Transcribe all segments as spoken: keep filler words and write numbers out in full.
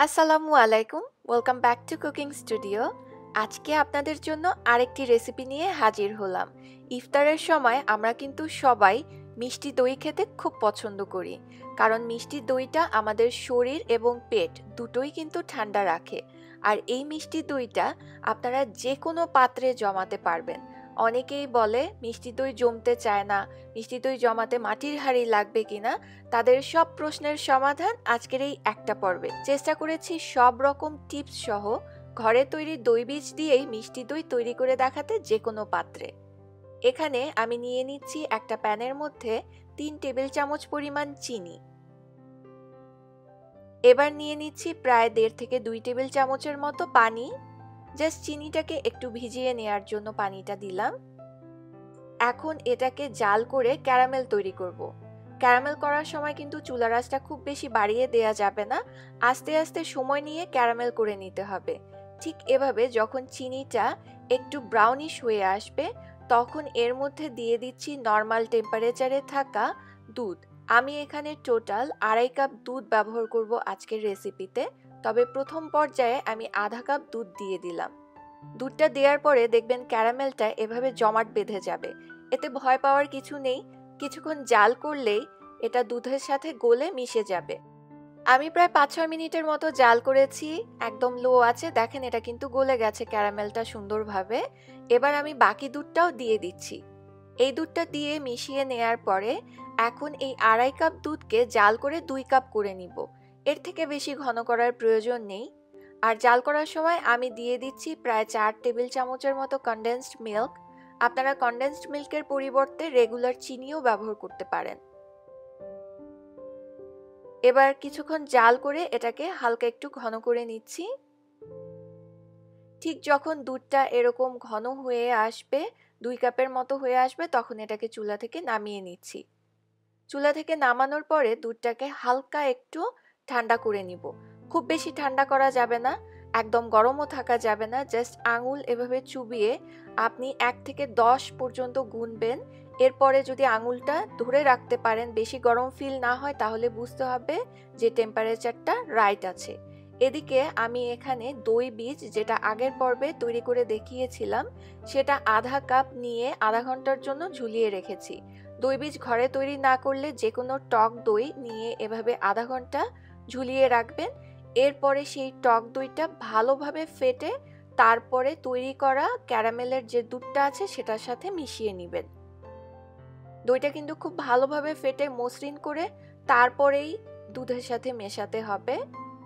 আসসালামু আলাইকুম, welcome back to cooking studio. আজকে আপনাদের জন্য আরেকটি রেসিপি নিয়ে হাজির হলাম। ইফতারের সময় আমরা কিন্তু সবাই মিষ্টি দই খেতে খুব পছন্দ করি, কারণ মিষ্টি দইটা আমাদের শরীর এবং পেট দুটোই কিন্তু ঠান্ডা রাখে। আর এই মিষ্টি দইটা আপনারা যে কোনো পাত্রে জমাতে পারবেন। অনেকেই বলে মিষ্টি দই জমতে চায় না, মিষ্টি দই জমাতে মাটির হাঁড়ি লাগবে কিনা। তাদের সব প্রশ্নের সমাধান আজকের এই একটা পর্বে। চেষ্টা করেছি সব রকম টিপস সহ ঘরে তৈরি দই বীজ দিয়েই মিষ্টি দই তৈরি করে দেখাতে যে কোনো পাত্রে। এখানে আমি নিয়ে নিচ্ছি একটা প্যানের মধ্যে তিন টেবিল চামচ পরিমাণ চিনি। এবার নিয়ে নিচ্ছি প্রায় দেড় থেকে দুই টেবিল চামচের মতো পানি। জাস্ট চিনিটাকে একটু ভিজিয়ে নেওয়ার জন্য পানিটা দিলাম। এখন এটাকে জাল করে ক্যারামেল তৈরি করব। ক্যারামেল করার সময় কিন্তু চুলার আঁচটা খুব বেশি বাড়িয়ে দেয়া যাবে না, আস্তে আস্তে সময় নিয়ে ক্যারামেল করে নিতে হবে। ঠিক এভাবে যখন চিনিটা একটু ব্রাউনিশ হয়ে আসবে তখন এর মধ্যে দিয়ে দিচ্ছি নর্মাল টেম্পারেচারে থাকা দুধ। আমি এখানে টোটাল আড়াই কাপ দুধ ব্যবহার করব আজকের রেসিপিতে, তবে প্রথম পর্যায়ে আমি আধা কাপ দুধ দিয়ে দিলাম। দুধটা দেওয়ার পরে দেখবেন ক্যারামেলটা এভাবে জমাট বেঁধে যাবে। এতে ভয় পাওয়ার কিছু নেই, কিছুক্ষণ জাল করলেই এটা দুধের সাথে গলে মিশে যাবে। আমি প্রায় পাঁচ ছয় মিনিটের মতো জাল করেছি, একদম লো আছে। দেখেন এটা কিন্তু গলে গেছে ক্যারামেলটা সুন্দরভাবে। এবার আমি বাকি দুধটাও দিয়ে দিচ্ছি। এই দুধটা দিয়ে মিশিয়ে নেয়ার পরে এখন এই আড়াই কাপ দুধকে জাল করে দুই কাপ করে নিব। এর থেকে বেশি ঘন করার প্রয়োজন নেই। আর জাল করার সময় আমি দিয়ে দিচ্ছি প্রায় চার টেবিল চামচের মতো কনডেন্সড মিল্ক। আপনারা কনডেন্সড মিল্কের পরিবর্তে রেগুলার চিনিও ব্যবহার করতে পারেন। এবার কিছুক্ষণ জাল করে এটাকে হালকা একটু ঘন করে নিচ্ছি। ঠিক যখন দুধটা এরকম ঘন হয়ে আসবে, দুই কাপের মতো হয়ে আসবে, তখন এটাকে চুলা থেকে নামিয়ে নিচ্ছি। চুলা থেকে নামানোর পরে দুধটাকে হালকা একটু ঠান্ডা করে নিব। খুব বেশি ঠান্ডা করা যাবে না, একদম গরমও থাকা যাবে না। জাস্ট আঙুল এভাবে চুবিয়ে আপনি এক থেকে দশ পর্যন্ত গুনবেন। এরপরে যদি আঙুলটা ধরে রাখতে পারেন, বেশি গরম ফিল না হয়, তাহলে বুঝতে হবে যে টেম্পারেচারটা রাইট আছে। এদিকে আমি এখানে দই বীজ, যেটা আগের পর্বে তৈরি করে দেখিয়েছিলাম, সেটা আধা কাপ নিয়ে আধা ঘন্টার জন্য ঝুলিয়ে রেখেছি। দই বীজ ঘরে তৈরি না করলে যে কোনো টক দই নিয়ে এভাবে আধা ঘন্টা ঝুলিয়ে রাখবেন। এরপরে সেই টক দইটা ভালোভাবে ফেটে তারপরে তৈরি করা ক্যারামেলের যে দুধটা আছে সেটার সাথে মিশিয়ে নেবেন। দইটা কিন্তু খুব ভালোভাবে ফেটে মসৃণ করে তারপরেই দুধের সাথে মেশাতে হবে।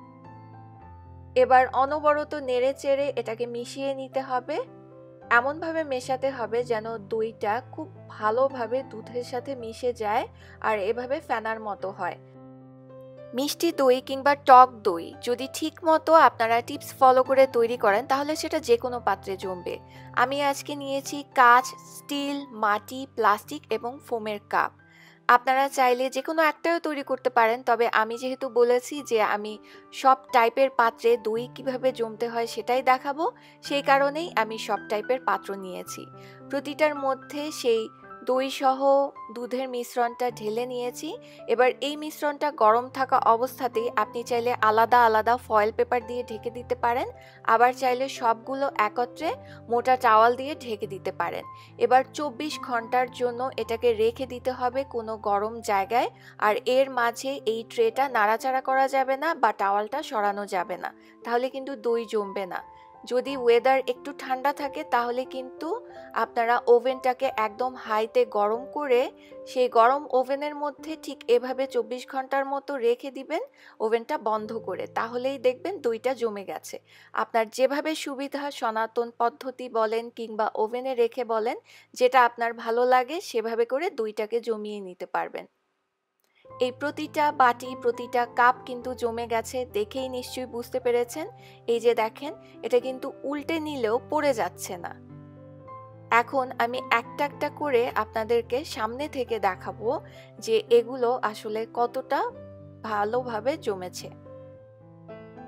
এবার অনবরত নেড়ে চেড়ে এটাকে মিশিয়ে নিতে হবে। এমনভাবে মেশাতে হবে যেন দইটা খুব ভালোভাবে দুধের সাথে মিশে যায় আর এভাবে ফেনার মতো হয়। মিষ্টি দই কিংবা টক দই যদি ঠিক মতো আপনারা টিপস ফলো করে তৈরি করেন তাহলে সেটা যে কোনো পাত্রে জমবে। আমি আজকে নিয়েছি কাঁচ, স্টিল, মাটি, প্লাস্টিক এবং ফোমের কাপ। আপনারা চাইলে যে কোনো একটাও তৈরি করতে পারেন, তবে আমি যেহেতু বলেছি যে আমি সব টাইপের পাত্রে দই কিভাবে জমতে হয় সেটাই দেখাবো, সেই কারণেই আমি সব টাইপের পাত্র নিয়েছি। প্রতিটার মধ্যে সেই দই সহ দুধের মিশ্রণটা ঢেলে নিয়েছি। এবার এই মিশ্রণটা গরম থাকা অবস্থাতেই আপনি চাইলে আলাদা আলাদা ফয়েল পেপার দিয়ে ঢেকে দিতে পারেন, আবার চাইলে সবগুলো একত্রে মোটা টাওয়াল দিয়ে ঢেকে দিতে পারেন। এবার চব্বিশ ঘন্টার জন্য এটাকে রেখে দিতে হবে কোনো গরম জায়গায়। আর এর মাঝে এই ট্রেটা নাড়াচাড়া করা যাবে না বা টাওয়ালটা সরানো যাবে না, তাহলে কিন্তু দই জমবে না। যদি ওয়েদার একটু ঠান্ডা থাকে তাহলে কিন্তু আপনারা ওভেনটাকে একদম হাইতে গরম করে সেই গরম ওভেনের মধ্যে ঠিক এভাবে চব্বিশ ঘন্টার মতো রেখে দিবেন, ওভেনটা বন্ধ করে। তাহলেই দেখবেন দইটা জমে গেছে। আপনার যেভাবে সুবিধা, সনাতন পদ্ধতি বলেন কিংবা ওভেনে রেখে বলেন, যেটা আপনার ভালো লাগে সেভাবে করে দইটাকে জমিয়ে নিতে পারবেন। এই প্রতিটা বাটি, প্রতিটা কাপ কিন্তু জমে গেছে, দেখেই নিশ্চয়ই বুঝতে পেরেছেন। এই যে দেখেন, এটা কিন্তু উল্টে নিলেও পড়ে যাচ্ছে না। এখন আমি একটা একটা করে আপনাদেরকে সামনে থেকে দেখাবো যে এগুলো আসলে কতটা ভালোভাবে জমেছে।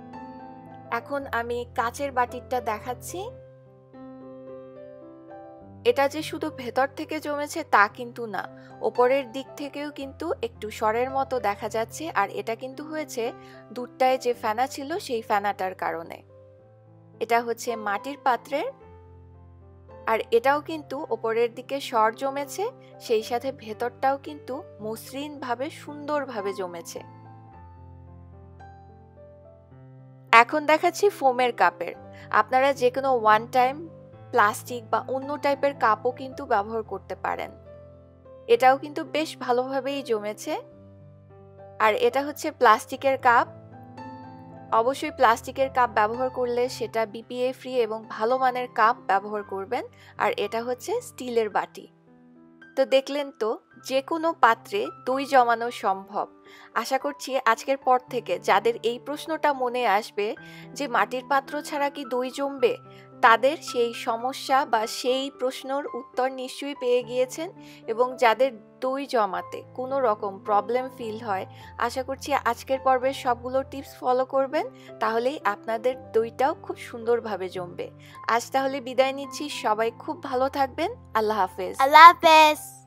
এখন আমি কাচের বাটিটা দেখাচ্ছি। এটা যে শুধু ভেতর থেকে জমেছে তা কিন্তু না, ওপরের দিক থেকেও কিন্তু একটু সরের মতো দেখা যাচ্ছে, আর এটা কিন্তু হয়েছে দুধটায় যে ফেনা ছিল সেই ফেনাটার কারণে। এটা হচ্ছে মাটির পাত্রের, আর এটাও কিন্তু ওপরের দিকে সর জমেছে, সেই সাথে ভেতরটাও কিন্তু মসৃণ ভাবে সুন্দরভাবে জমেছে। এখন দেখাচ্ছি ফোমের কাপের। আপনারা যে কোনো ওয়ান টাইম প্লাস্টিক বা অন্য টাইপের কাপও কিন্তু ব্যবহার করতে পারেন। এটাও কিন্তু বেশ ভালোভাবেই জমেছে। আর এটা হচ্ছে প্লাস্টিকের কাপ। অবশ্যই প্লাস্টিকের কাপ ব্যবহার করলে সেটা বিপিএ ফ্রি এবং ভালো মানের কাপ ব্যবহার করবেন। আর এটা হচ্ছে স্টিলের বাটি। তো দেখলেন তো, যে কোনো পাত্রে দই জমানো সম্ভব। আশা করছি আজকের পর থেকে যাদের এই প্রশ্নটা মনে আসবে যে মাটির পাত্র ছাড়া কি দই জমবে, তাদের সেই সমস্যা বা সেই প্রশ্নের উত্তর নিশ্চয়ই পেয়ে গিয়েছেন। এবং যাদের দই জমাতে কোনো রকম প্রবলেম ফিল হয়, আশা করছি আজকের পর্বের সবগুলো টিপস ফলো করবেন, তাহলেই আপনাদের দইটাও খুব সুন্দরভাবে জমবে। আজ তাহলে বিদায় নিচ্ছি, সবাই খুব ভালো থাকবেন। আল্লাহ হাফেজ। আল্লাহ হাফেজ।